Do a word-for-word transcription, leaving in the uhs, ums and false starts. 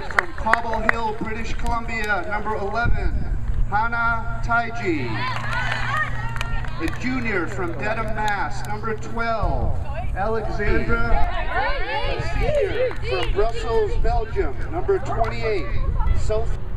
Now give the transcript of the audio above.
from Cobble Hill, British Columbia, number eleven, Hannah Taiji. A junior from Dedham, Mass, number twelve, Alexandra. A senior from Brussels, Belgium, number twenty-eight, South.